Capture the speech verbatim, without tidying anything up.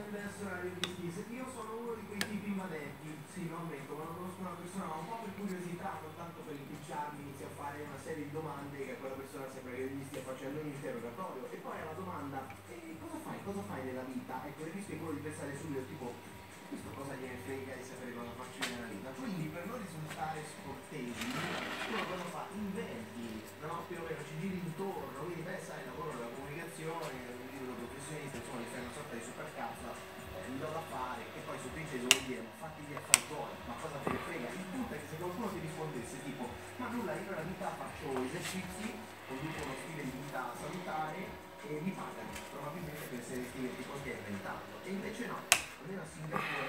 personale di schifo. Io sono uno di quei tipi invadetti, sì, lo ammetto, quando conosco una persona, ma un po' per curiosità, non tanto per impicciarmi, inizio a fare una serie di domande che a quella persona sembra che gli stia facendo un interrogatorio. E poi alla domanda, e cosa fai? Cosa fai nella vita? Ecco, il rischio è quello di pensare subito, tipo, questo cosa gliene frega di sapere cosa faccio io nella vita? Quindi per non risultare scortesi, uno cosa fa? Inventi, no? Più o meno ci giri intorno, quindi beh, sai, il lavoro della comunicazione, un libro professionista, insomma, gli fai una sorta di supercazzo, eh, mi do da fare, e poi su Twitter devo dire, ma fatti gli affari tuoi, ma cosa te ne frega? Il punto è che se qualcuno ti rispondesse tipo, ma nulla, io nella vita faccio esercizi, conduco uno stile di vita salutare e mi pagano, probabilmente penseresti che ti posti hai inventato, e invece no, almeno a Singapore